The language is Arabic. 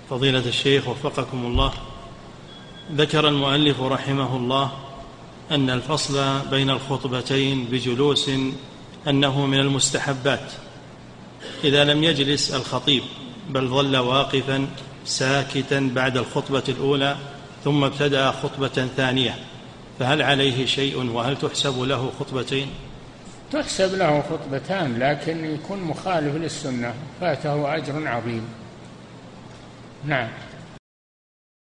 فضيلة الشيخ وفقكم الله، ذكر المؤلف رحمه الله أن الفصل بين الخطبتين بجلوس أنه من المستحبات إذا لم يجلس الخطيب بل ظل واقفا ساكتا بعد الخطبة الأولى ثم ابتدأ خطبة ثانية، فهل عليه شيء وهل تحسب له خطبتين؟ تحسب له خطبتان، لكن يكون مخالف للسنة فاته أجر عظيم. نعم.